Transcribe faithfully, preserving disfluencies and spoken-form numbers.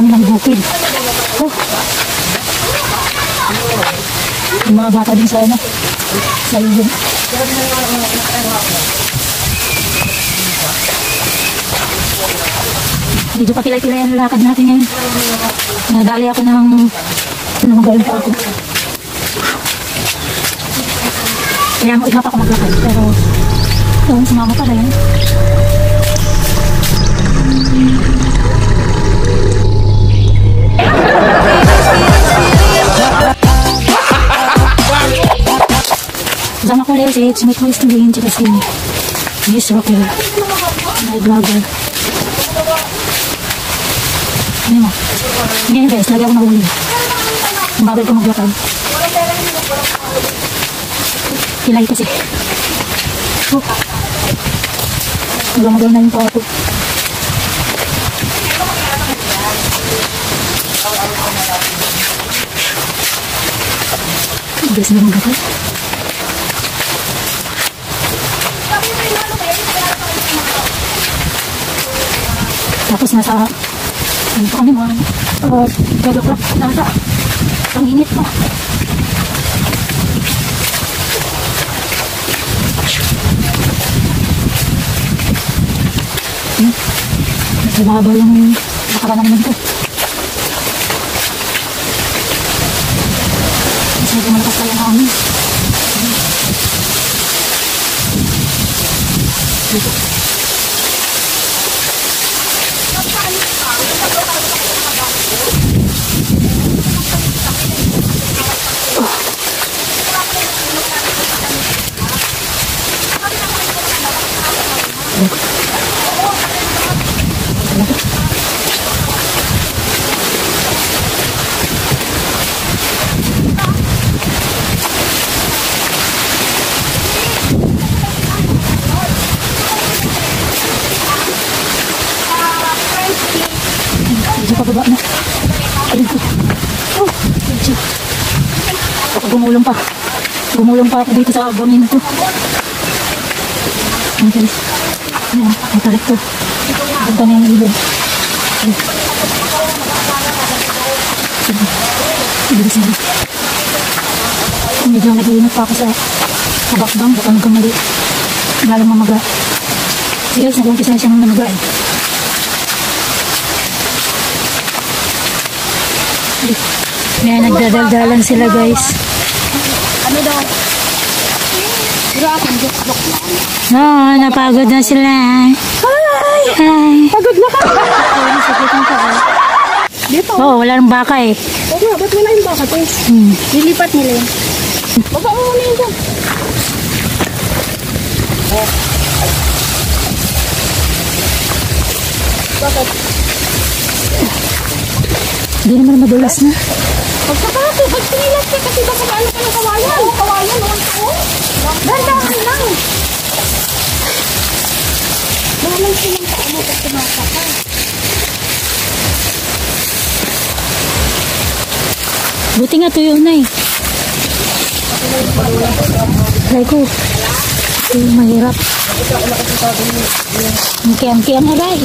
ng bukid. Oh. Yung mga bata din sa ano, sa ilog. Medyo pakilay-kilay ang lakad natin ngayon. Nadali ako ng ano magaling pa ako. Kaya mo iba pa ako maglakad. Pero yung sumama pa rin. Kasama ko ulit si Smith Boys to Lane, tsaka si Miss Rocker, my vlogger. Ano mo? Ngayon guys, lagi ako nahuli. Ang bagal ko maglakad. Kilay kasi. Oh. Magal-magal na yung pa ako. Guys, na maglakad. Tapos nasa ano pa kami mga uh, gagaplak nasa ang init pa. Hmm. Mas mababa yung nakaraan naman ko. Mas medyo malakas tayo na kami. Dito. Medyo pababa na. Ayun ko. Oh, medyo. Ako gumulong pa. Gumulong pa ako dito sa bangin ko. Ang guys. Ayan, may tarik ko. Punta na yung ilog. Bilis na. Medyo nag-iinit pa ako sa kabakbang. Baka magkamali. Lalang mamaga. So guys, nag-umpisa na siya ng namaga eh. May nagdadaldalan sila guys. Ano daw? Oo, napagod na sila. Hi! Hi! Pagod na ka? Dito? Oo, wala nang baka eh. Oo nga, ba't wala yung baka to? Hmm. Lilipat nila yun. Baba mo muna yun dyan. Oh. Bakit? Hindi naman madulas na. Pagkakati, pagsingilat ka kasi baka maano ka ng kawayan. Oo, kawayan, noon ko. Dandahan lang. Naman silang paano pag tumakaka. Buti nga tuyo na eh. Try ko. Ito yung mahirap. Ang kiyang-kiyang aray.